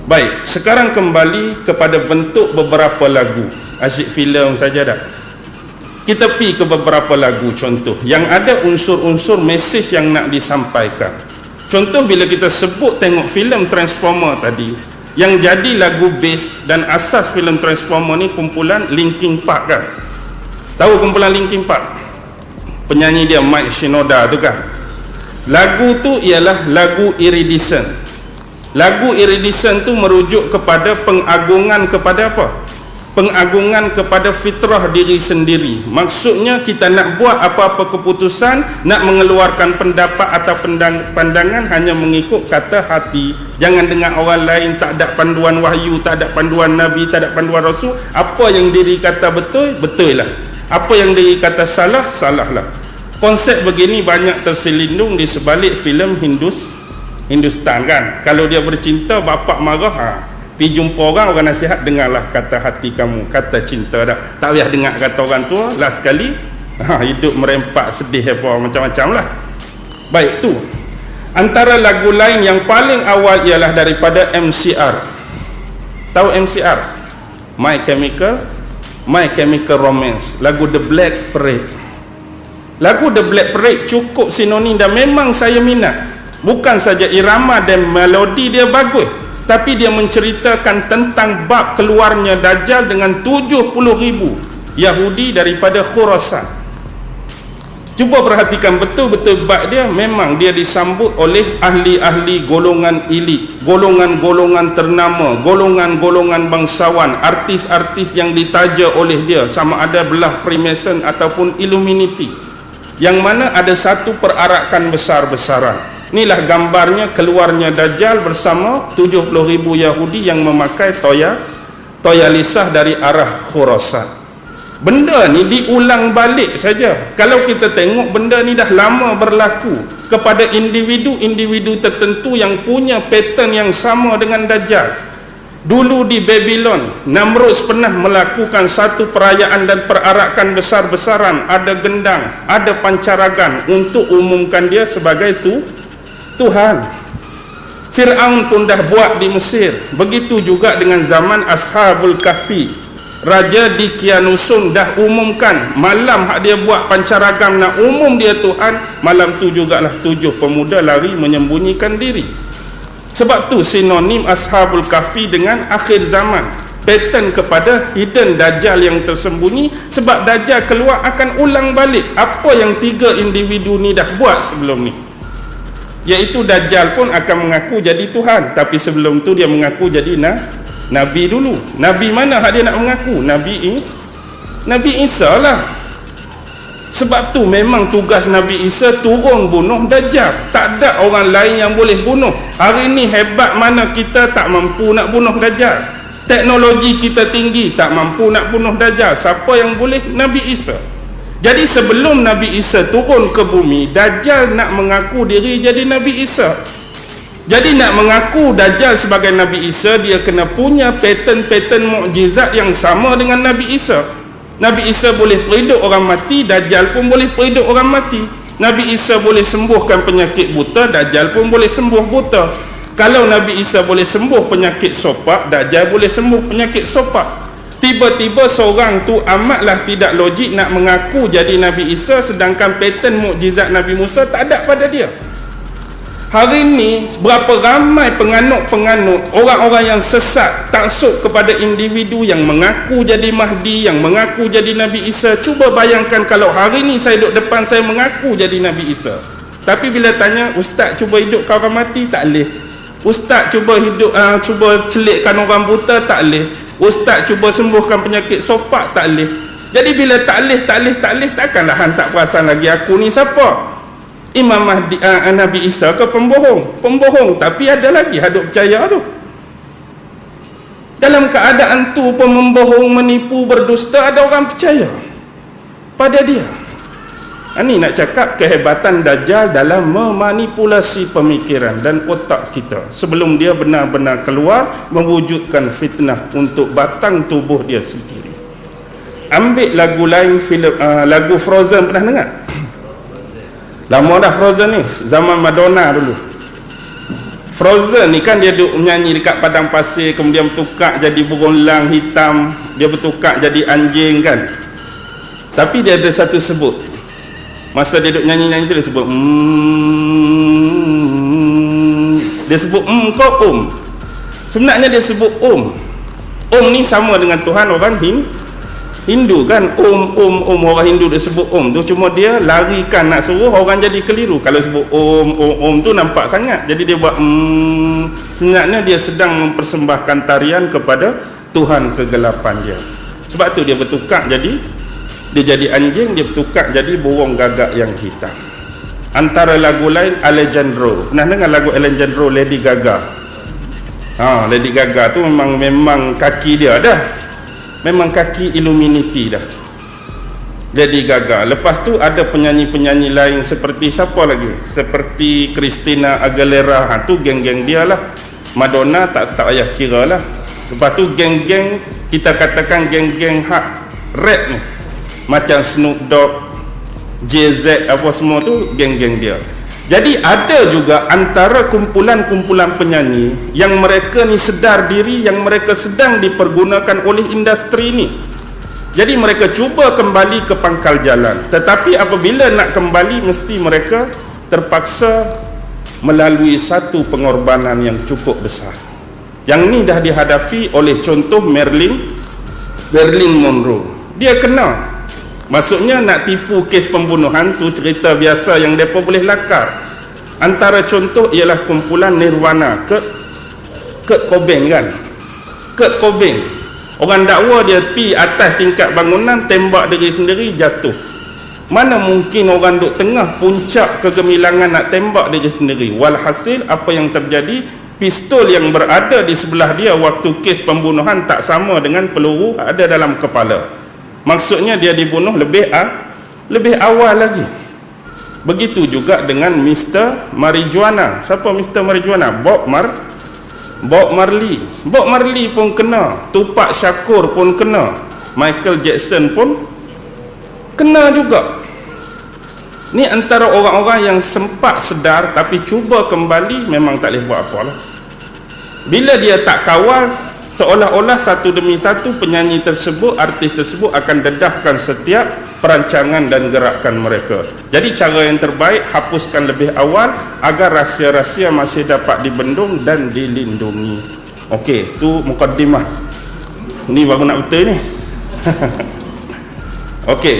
Baik, sekarang kembali kepada bentuk beberapa lagu. Asyik filem saja dah. Kita pergi ke beberapa lagu contoh yang ada unsur-unsur mesej yang nak disampaikan. Contoh bila kita sebut tengok filem Transformer tadi, yang jadi lagu base dan asas filem Transformer ni kumpulan Linkin Park kan? Tahu kumpulan Linkin Park? Penyanyi dia Mike Shinoda tu kan? Lagu tu ialah lagu Iridescent. Lagu Iridescent tu merujuk kepada pengagungan kepada apa? Pengagungan kepada fitrah diri sendiri. Maksudnya kita nak buat apa-apa keputusan, nak mengeluarkan pendapat atau pandangan hanya mengikut kata hati. Jangan dengar orang lain, tak ada panduan wahyu, tak ada panduan Nabi, tak ada panduan Rasul. Apa yang diri kata betul, betul lah. Apa yang diri kata salah, salah lah. Konsep begini banyak terselindung di sebalik filem Hindustan kan. Kalau dia bercinta, bapak marah, pergi jumpa orang nasihat, dengarlah kata hati kamu, kata cinta dah. Tak payah dengar kata orang tua. Last sekali hidup merempak, sedih apa macam-macam lah. Baik, tu antara lagu lain yang paling awal ialah daripada MCR. Tahu MCR? My Chemical Romance. Lagu The Black Parade. Lagu The Black Parade cukup sinonim dan memang saya minat. Bukan saja irama dan melodi dia bagus, tapi dia menceritakan tentang bab keluarnya Dajjal dengan 70,000 Yahudi daripada Khurasan. Cuba perhatikan betul-betul bab dia. Memang dia disambut oleh ahli-ahli golongan elit, golongan-golongan ternama, golongan-golongan bangsawan, artis-artis yang ditaja oleh dia, sama ada belah Freemason ataupun Illuminati, yang mana ada satu perarakan besar-besaran. Inilah gambarnya keluarnya Dajjal bersama 70,000 Yahudi yang memakai toya lisah dari arah Khurasan. Benda ni diulang balik saja. Kalau kita tengok, benda ni dah lama berlaku kepada individu-individu tertentu yang punya pattern yang sama dengan Dajjal. Dulu di Babylon, Namrud pernah melakukan satu perayaan dan perarakan besar-besaran. Ada gendang, ada pancaragan untuk umumkan dia sebagai Tuhan. Fir'aun pun dah buat di Mesir. Begitu juga dengan zaman Ashabul Kahfi. Raja di Kianusun dah umumkan malam hak dia buat pancaragam nak umum dia Tuhan. Malam tu jugalah 7 pemuda lari menyembunyikan diri. Sebab tu sinonim Ashabul Kahfi dengan akhir zaman, pattern kepada hidden Dajjal yang tersembunyi. Sebab Dajjal keluar akan ulang balik apa yang 3 individu ni dah buat sebelum ni. Iaitu Dajjal pun akan mengaku jadi Tuhan, tapi sebelum tu dia mengaku jadi Nabi dulu. Nabi mana hak dia nak mengaku? Nabi Isa lah. Sebab tu memang tugas Nabi Isa turun bunuh Dajjal. Tak ada orang lain yang boleh bunuh. Hari ni hebat mana kita tak mampu nak bunuh Dajjal. Teknologi kita tinggi, tak mampu nak bunuh Dajjal. Siapa yang boleh? Nabi Isa. Jadi sebelum Nabi Isa turun ke bumi, Dajjal nak mengaku diri jadi Nabi Isa. Jadi nak mengaku Dajjal sebagai Nabi Isa, dia kena punya pattern-pattern mukjizat yang sama dengan Nabi Isa. Nabi Isa boleh perhidup orang mati, Dajjal pun boleh perhidup orang mati. Nabi Isa boleh sembuhkan penyakit buta, Dajjal pun boleh sembuh buta. Kalau Nabi Isa boleh sembuh penyakit sopak, Dajjal boleh sembuh penyakit sopak. Tiba-tiba seorang tu amatlah tidak logik nak mengaku jadi Nabi Isa, sedangkan pattern mukjizat Nabi Musa tak ada pada dia. Hari ni berapa ramai penganut-penganut, orang-orang yang sesat, taksub kepada individu yang mengaku jadi Mahdi, yang mengaku jadi Nabi Isa. Cuba bayangkan kalau hari ni saya duduk depan, saya mengaku jadi Nabi Isa, tapi bila tanya, Ustaz cuba hidupkan orang mati, tak boleh. Ustaz cuba cuba celikkan orang buta, tak boleh. Ustaz cuba sembuhkan penyakit sopak, tak boleh. Jadi bila tak boleh, takkanlah hang tak perasan lagi aku ni siapa? Imam Mahdi, Nabi Isa ke pembohong, tapi ada lagi hadut percaya tu. Dalam keadaan tu pun membohong, menipu, berdusta, ada orang percaya pada dia. Ini nak cakap kehebatan Dajjal dalam memanipulasi pemikiran dan otak kita sebelum dia benar-benar keluar mewujudkan fitnah untuk batang tubuh dia sendiri. Ambil lagu lain, lagu Frozen, pernah dengar? Lama dah Frozen ni, zaman Madonna dulu. Frozen ni kan dia duduk menyanyi dekat padang pasir, kemudian bertukar jadi berulang hitam, dia bertukar jadi anjing kan. Tapi dia ada satu sebut, masa dia duduk nyanyi-nyanyi tu dia sebut dia sebut kau sebenarnya dia sebut ni sama dengan Tuhan orang Hindu kan. Orang Hindu dia sebut tu, cuma dia larikan nak suruh orang jadi keliru. Kalau sebut om tu nampak sangat, jadi dia buat sebenarnya dia sedang mempersembahkan tarian kepada Tuhan kegelapan dia. Sebab tu dia bertukar jadi anjing, dia bertukar jadi burung gagak yang hitam. Antara lagu lain Alejandro, pernah dengar lagu Alejandro Lady Gaga? Lady Gaga tu memang kaki dia dah, memang kaki Illuminati dah, Lady Gaga. Lepas tu ada penyanyi-penyanyi lain seperti siapa lagi? Seperti Christina Aguilera, tu geng-geng dia lah. Madonna tak payah kira lah. Lepas tu geng-geng, kita katakan geng-geng hak rap ni, macam Snoop Dogg, JZ, apa semua tu geng-geng dia. Jadi ada juga antara kumpulan-kumpulan penyanyi yang mereka ni sedar diri, yang mereka sedang dipergunakan oleh industri ni. Jadi mereka cuba kembali ke pangkal jalan, tetapi apabila nak kembali mesti mereka terpaksa melalui satu pengorbanan yang cukup besar. Yang ni dah dihadapi oleh contoh Marilyn Monroe. Dia kena, maksudnya nak tipu kes pembunuhan tu cerita biasa yang mereka boleh lakar. Antara contoh ialah kumpulan Nirvana, Kurt Cobain kan. Kurt Cobain, orang dakwa dia pi atas tingkat bangunan, tembak diri sendiri, jatuh. Mana mungkin orang duk tengah puncak kegemilangan nak tembak diri sendiri. Walhasil apa yang terjadi, pistol yang berada di sebelah dia waktu kes pembunuhan tak sama dengan peluru ada dalam kepala. Maksudnya dia dibunuh lebih awal lagi. Begitu juga dengan Mr. Marijuana. Siapa Mr. Marijuana? Bob Marley. Bob Marley pun kena, Tupac Shakur pun kena, Michael Jackson pun kena juga. Ni antara orang-orang yang sempat sedar tapi cuba kembali, memang tak boleh buat apa lah. Bila dia tak kawal, seolah-olah satu demi satu penyanyi tersebut, artis tersebut akan dedahkan setiap perancangan dan gerakan mereka. Jadi cara yang terbaik, hapuskan lebih awal agar rahsia-rahsia masih dapat dibendung dan dilindungi. Okey, tu mukaddimah. Ni baru nak betul ni. Okey.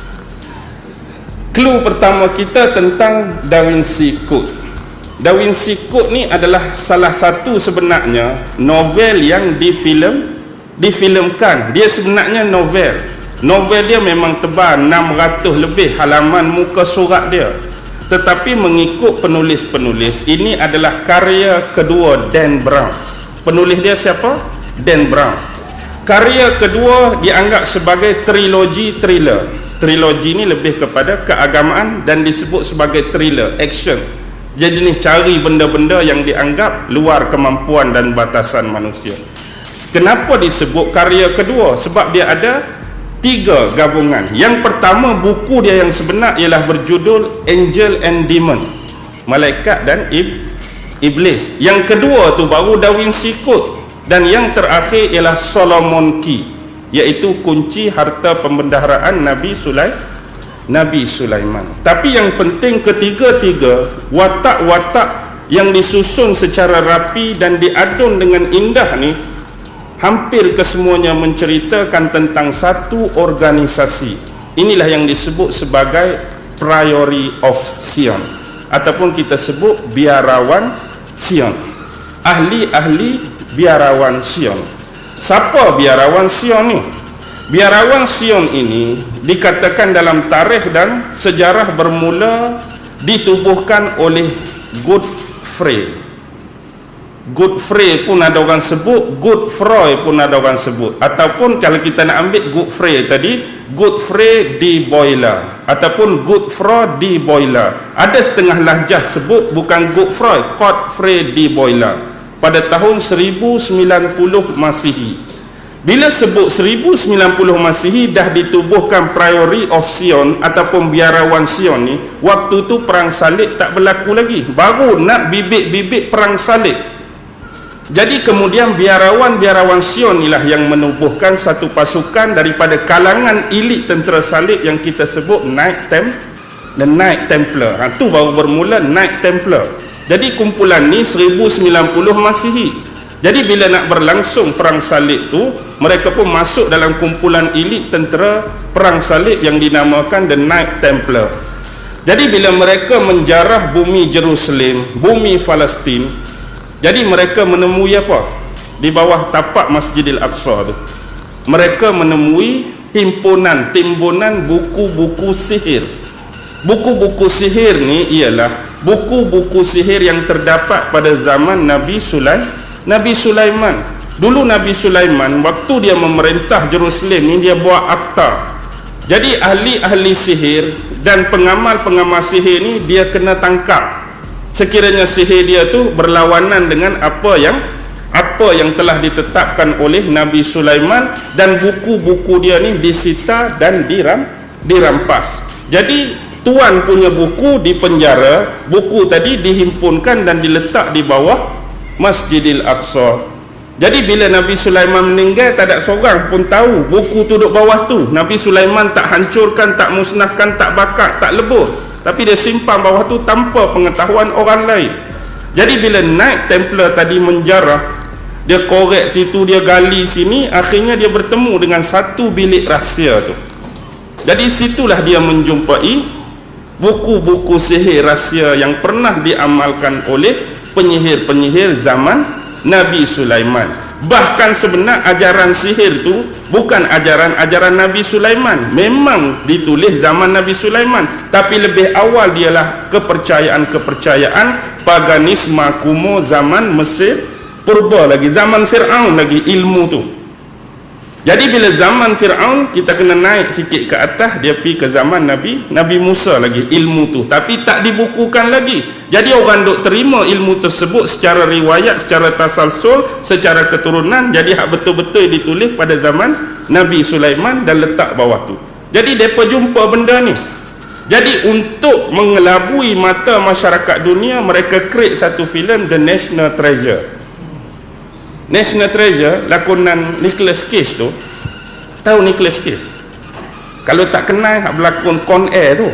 Clue pertama kita tentang Da Vinci Code. Da Vinci Code ni adalah salah satu sebenarnya novel yang difilmkan. Dia sebenarnya novel dia memang tebal, 600 lebih halaman muka surat dia. Tetapi mengikut penulis-penulis, ini adalah karya kedua Dan Brown. Penulis dia siapa? Dan Brown. Karya kedua dianggap sebagai trilogi thriller. Trilogi ni lebih kepada keagamaan dan disebut sebagai thriller, action. Jadi ni cari benda-benda yang dianggap luar kemampuan dan batasan manusia. Kenapa disebut karya kedua? Sebab dia ada 3 gabungan. Yang pertama, buku dia yang sebenar ialah berjudul Angel and Demon, Malaikat dan Iblis. Yang kedua tu baru Da Vinci Code. Dan yang terakhir ialah Solomon Key, iaitu kunci harta pembendaharaan Nabi Sulaiman. Tapi yang penting ketiga-tiga watak-watak yang disusun secara rapi dan diadun dengan indah ni, hampir kesemuanya menceritakan tentang satu organisasi. Inilah yang disebut sebagai Priory of Sion, ataupun kita sebut biarawan Sion. Ahli-ahli biarawan Sion. Siapa biarawan Sion ni? Biarawan Sion ini dikatakan dalam tarikh dan sejarah bermula ditubuhkan oleh Godfrey. Godfrey pun ada orang sebut, Godfrey pun ada orang sebut. Ataupun kalau kita nak ambil Godfrey tadi, Godfrey de Bouillard ataupun Godfrey de Bouillard. Ada setengah lahjah sebut bukan Godfrey de Bouillard. Pada tahun 1090 Masihi. Bila sebut 1090 Masihi dah ditubuhkan Priory of Sion ataupun biarawan Sion ni, waktu tu perang salib tak berlaku lagi, baru nak bibit-bibit perang salib. Jadi kemudian biarawan Sion inilah yang menubuhkan satu pasukan daripada kalangan elit tentera salib yang kita sebut Knight Templar. Tu baru bermula Knight Templar. Jadi kumpulan ni 1090 Masihi. Jadi bila nak berlangsung perang salib tu, mereka pun masuk dalam kumpulan elit tentera perang salib yang dinamakan The Knight Templar. Jadi bila mereka menjarah bumi Jerusalem, bumi Palestin, jadi mereka menemui apa? Di bawah tapak Masjidil Aqsa tu, mereka menemui timbunan buku-buku sihir. Buku-buku sihir ni ialah buku-buku sihir yang terdapat pada zaman Nabi Sulaiman. Dulu Nabi Sulaiman waktu dia memerintah Jerusalem ni, dia buat akta. Jadi ahli-ahli sihir dan pengamal-pengamal sihir ni dia kena tangkap. Sekiranya sihir dia tu berlawanan dengan apa yang telah ditetapkan oleh Nabi Sulaiman, dan buku-buku dia ni disita dan dirampas. Jadi tuan punya buku di penjara, buku tadi dihimpunkan dan diletak di bawah Masjidil Aqsa. Jadi bila Nabi Sulaiman meninggal, tak ada seorang pun tahu buku tu duduk bawah tu. Nabi Sulaiman tak hancurkan, tak musnahkan, tak bakar, tak lebur, tapi dia simpan bawah tu tanpa pengetahuan orang lain. Jadi bila Knight Templar tadi menjarah, dia korek situ, dia gali sini, akhirnya dia bertemu dengan satu bilik rahsia tu. Jadi situlah dia menjumpai buku-buku sihir rahsia yang pernah diamalkan oleh penyihir-penyihir zaman Nabi Sulaiman. Bahkan sebenar ajaran sihir tu bukan ajaran Nabi Sulaiman, memang ditulis zaman Nabi Sulaiman, tapi lebih awal dialah kepercayaan paganisme kuno zaman Mesir purba lagi, zaman Fir'aun lagi ilmu tu. Jadi bila zaman Fir'aun, kita kena naik sikit ke atas, dia pergi ke zaman Nabi Musa lagi ilmu tu, tapi tak dibukukan lagi. Jadi orang duk terima ilmu tersebut secara riwayat, secara tasalsul, secara keturunan. Jadi hak betul-betul ditulis pada zaman Nabi Sulaiman dan letak bawah tu. Jadi mereka jumpa benda ni. Jadi untuk mengelabui mata masyarakat dunia, mereka create satu filem The National Treasure. National Treasure lakonan Nicolas Cage tu. Tahu Nicolas Cage? Kalau tak kenal hak berlakon Con Air tu.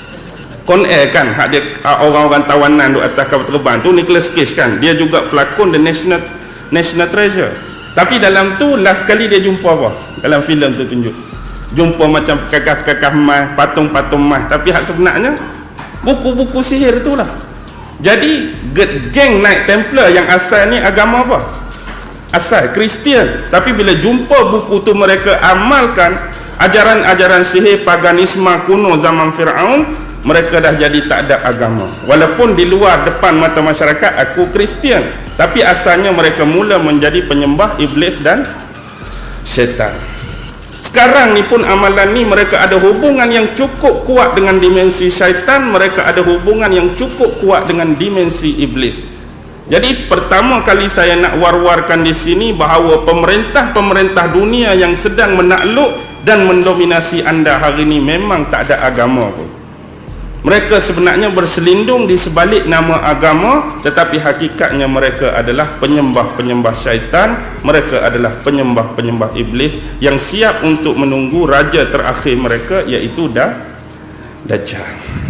Con Air kan, hak dia orang-orang tawanan duk atas kapal terbang tu, Nicolas Cage kan. Dia juga pelakon The National Treasure. Tapi dalam tu last kali dia jumpa apa? Dalam filem tu tunjuk. Jumpa macam kakak-kakak emas, patung-patung emas, tapi hak sebenarnya buku-buku sihir tu lah. Jadi geng Knight Templar yang asal ni agama apa? Asal Kristian, tapi bila jumpa buku tu mereka amalkan ajaran-ajaran sihir paganisme kuno zaman Fir'aun, mereka dah jadi tak ada agama. Walaupun di luar depan mata masyarakat aku Kristian, tapi asalnya mereka mula menjadi penyembah iblis dan syaitan. Sekarang ni pun amalan ni mereka ada hubungan yang cukup kuat dengan dimensi syaitan, mereka ada hubungan yang cukup kuat dengan dimensi iblis. Jadi pertama kali saya nak war-warkan di sini bahawa pemerintah dunia yang sedang menakluk dan mendominasi anda hari ini memang tak ada agama pun. Mereka sebenarnya berselindung di sebalik nama agama, tetapi hakikatnya mereka adalah penyembah-penyembah syaitan, mereka adalah penyembah-penyembah iblis yang siap untuk menunggu raja terakhir mereka, iaitu Dajjal.